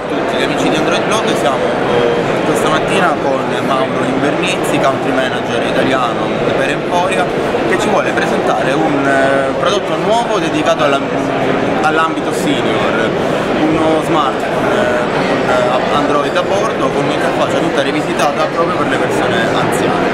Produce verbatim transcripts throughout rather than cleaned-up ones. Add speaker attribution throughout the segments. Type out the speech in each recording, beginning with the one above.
Speaker 1: tutti gli amici di Android Blog, siamo eh, questa mattina con Mauro Invernizzi, country manager italiano per Emporia, che ci vuole presentare un eh, prodotto nuovo dedicato all'ambito senior, uno smartphone eh, con eh, Android a bordo, con un'interfaccia tutta rivisitata proprio per le persone anziane.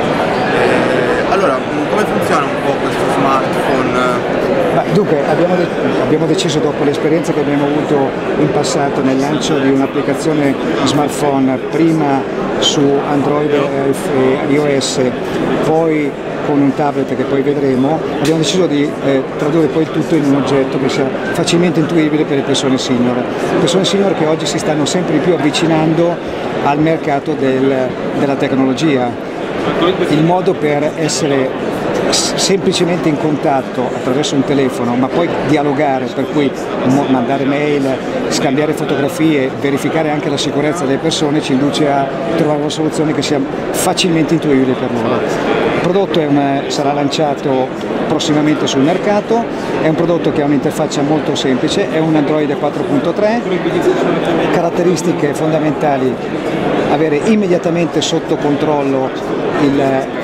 Speaker 1: Eh, allora, come funziona un po' questo smartphone?
Speaker 2: Ma dunque, abbiamo, de abbiamo deciso, dopo l'esperienza che abbiamo avuto in passato nel lancio di un'applicazione smartphone, prima su Android e iOS, poi con un tablet che poi vedremo, abbiamo deciso di eh, tradurre poi il tutto in un oggetto che sia facilmente intuibile per le persone senior. Persone senior che oggi si stanno sempre di più avvicinando al mercato del, della tecnologia. Il modo per essere semplicemente in contatto attraverso un telefono, ma poi dialogare, per cui mandare mail, scambiare fotografie, verificare anche la sicurezza delle persone, ci induce a trovare una soluzione che sia facilmente intuibile per loro. Il prodotto è una, sarà lanciato prossimamente sul mercato, è un prodotto che ha un'interfaccia molto semplice, è un Android quattro punto tre, caratteristiche fondamentali: avere immediatamente sotto controllo il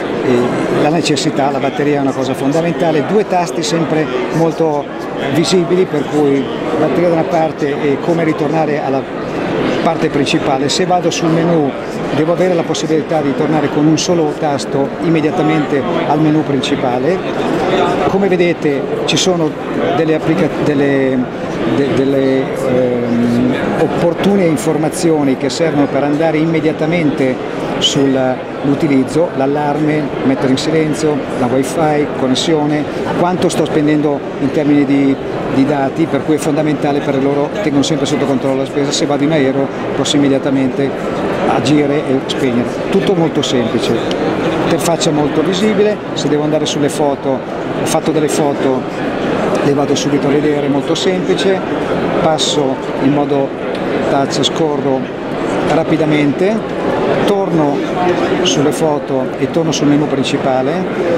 Speaker 2: la necessità, la batteria è una cosa fondamentale, due tasti sempre molto visibili, per cui batteria da una parte e come ritornare alla parte principale. Se vado sul menu devo avere la possibilità di tornare con un solo tasto immediatamente al menu principale. Come vedete ci sono delle, delle, de delle ehm, opportune informazioni che servono per andare immediatamente sull'utilizzo, l'allarme, mettere in silenzio, la wifi, connessione, quanto sto spendendo in termini di, di dati, per cui è fondamentale per loro, tengono sempre sotto controllo la spesa. Se vado in aereo posso immediatamente agire e spegnere, tutto molto semplice, interfaccia molto visibile. Se devo andare sulle foto, ho fatto delle foto, le vado subito a vedere, molto semplice, passo in modo touch, scorro rapidamente, torno sulle foto e torno sul menu principale.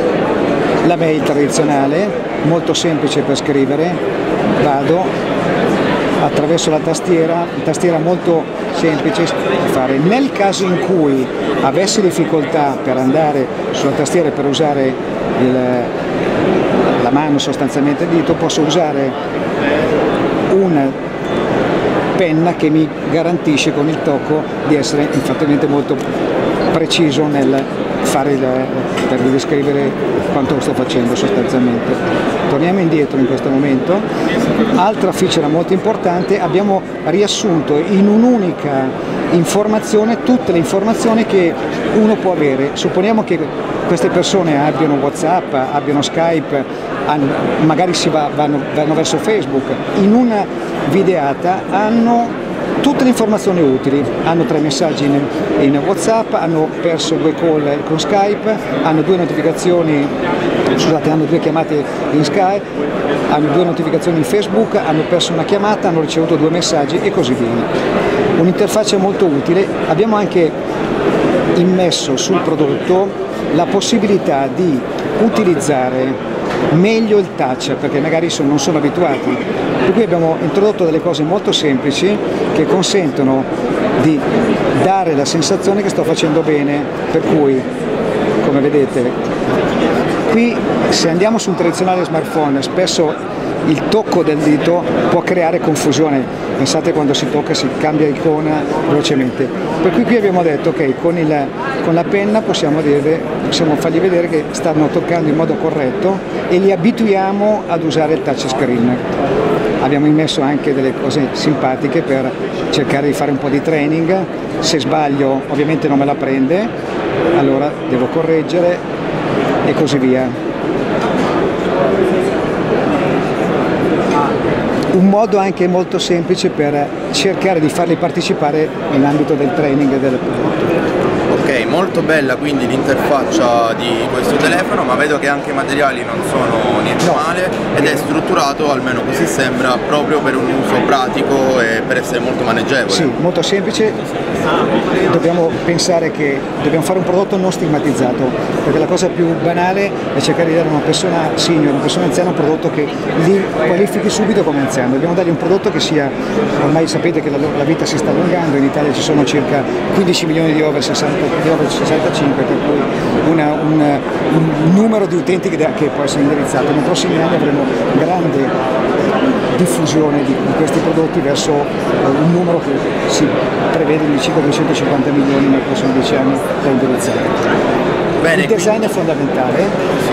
Speaker 2: La mail tradizionale, molto semplice per scrivere, vado attraverso la tastiera, tastiera molto semplice da fare. Nel caso in cui avessi difficoltà per andare sulla tastiera, per usare il, la mano, sostanzialmente il dito, posso usare una penna che mi garantisce con il tocco di essere infatti molto preciso nel fare il, per descrivere quanto sto facendo sostanzialmente. Torniamo indietro in questo momento. Altra feature molto importante: abbiamo riassunto in un'unica informazione tutte le informazioni che uno può avere. Supponiamo che queste persone abbiano WhatsApp, abbiano Skype, hanno, magari si va, vanno, vanno verso Facebook. In una videata hanno tutte le informazioni utili, hanno tre messaggi in, in WhatsApp, hanno perso due call con Skype, hanno due notificazioni, scusate, hanno due chiamate in Skype, hanno due notificazioni in Facebook, hanno perso una chiamata, hanno ricevuto due messaggi e così via. Un'interfaccia molto utile. Abbiamo anche immesso sul prodotto la possibilità di utilizzare meglio il touch, perché magari sono, non sono abituati, per cui abbiamo introdotto delle cose molto semplici che consentono di dare la sensazione che sto facendo bene, per cui, come vedete qui, se andiamo su un tradizionale smartphone, spesso il tocco del dito può creare confusione. Pensate, quando si tocca si cambia icona velocemente, per cui qui abbiamo detto ok, con, il, con la penna possiamo, dire, possiamo fargli vedere che stanno toccando in modo corretto e li abituiamo ad usare il touchscreen. Abbiamo immesso anche delle cose simpatiche per cercare di fare un po' di training. Se sbaglio ovviamente non me la prende, allora devo correggere e così via. Un modo anche molto semplice per cercare di farli partecipare nell'ambito del training del prodotto.
Speaker 1: Ok, molto bella quindi l'interfaccia di questo telefono, ma vedo che anche i materiali non sono niente
Speaker 2: No.
Speaker 1: male ed è strutturato, almeno così sembra, proprio per un uso pratico e per essere molto maneggevole.
Speaker 2: Sì, molto semplice. Dobbiamo pensare che dobbiamo fare un prodotto non stigmatizzato, perché la cosa più banale è cercare di dare a una persona senior, una persona anziana un prodotto che li qualifichi subito come anziano. Dobbiamo dargli un prodotto che sia, ormai sapete che la, la vita si sta allungando, in Italia ci sono circa quindici milioni di over, sessanta, di over sessantacinque, per cui una, una, un numero di utenti che, che può essere indirizzato. Nei prossimi anni avremo grande diffusione di, di questi prodotti verso uh, un numero che si prevede di circa duecentocinquanta milioni nei prossimi dieci anni da indirizzare.
Speaker 1: Bene,
Speaker 2: Il design
Speaker 1: quindi...
Speaker 2: è fondamentale,
Speaker 1: Sì.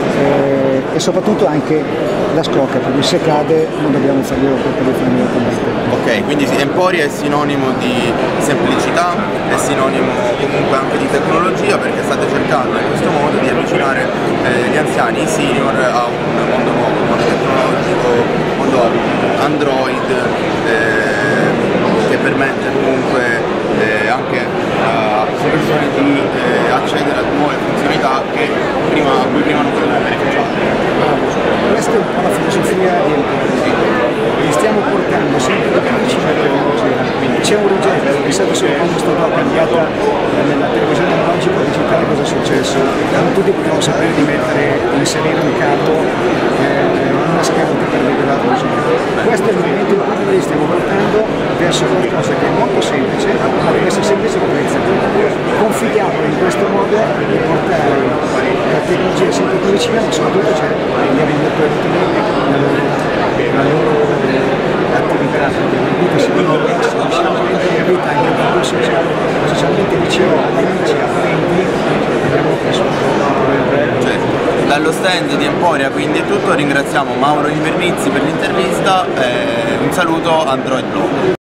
Speaker 2: eh, e soprattutto anche la scocca, perché se cade non dobbiamo farglielo colpire immediatamente.
Speaker 1: Ok, quindi Emporia è sinonimo di semplicità, è sinonimo comunque anche di tecnologia, perché state cercando in questo modo di avvicinare eh, gli anziani, i senior, a un mondo nuovo, un mondo tecnologico, un mondo Android, eh, che permette comunque eh, anche a persone di eh, accedere a nuove funzionalità che prima, a cui prima non potevano beneficiare.
Speaker 2: Questa è un po' la filosofia di Emporia. Li stiamo portando sempre più vicino alla tecnologia. C'è un rigetto, pensate solo quando è stata cambiata nella televisione analogica digitale cosa è successo. Non tutti potevano sapere di mettere, di inserire un cavo, eh, una scheda per regolare la musica. Questo è il momento in cui noi li stiamo portando verso qualcosa che è molto semplice, ma deve essere semplice da utilizzare. Confidiamo in questo modo di portare la tecnologia sempre più vicina, ma soprattutto cioè, andiamo molto utili la loro, la loro attività, perché la vita si migliora, si riusciamo a rendere la vita anche per cui sociale, socialmente vicino a amici, a parenti, abbiamo preso un po'.
Speaker 1: Certo. Dallo stand di Emporia quindi è tutto, ringraziamo Mauro Invernizzi per l'intervista e un saluto Android Blog.